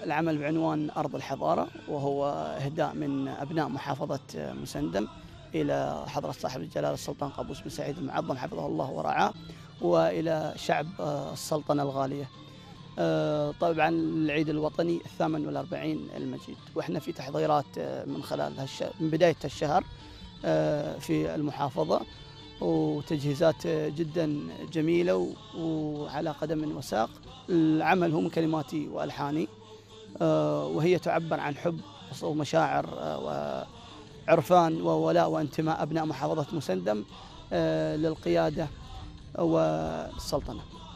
العمل بعنوان أرض الحضارة، وهو إهداء من أبناء محافظة مسندم إلى حضرة صاحب الجلالة السلطان قابوس بن سعيد المعظم حفظه الله ورعاه، وإلى شعب السلطنة الغالية. طبعا العيد الوطني 48 المجيد، وإحنا في تحضيرات من خلال من بداية الشهر في المحافظة، وتجهيزات جدا جميلة وعلى قدم وساق. العمل هو من كلماتي وألحاني، وهي تعبر عن حب ومشاعر وعرفان وولاء وانتماء أبناء محافظة مسندم للقيادة والسلطنة.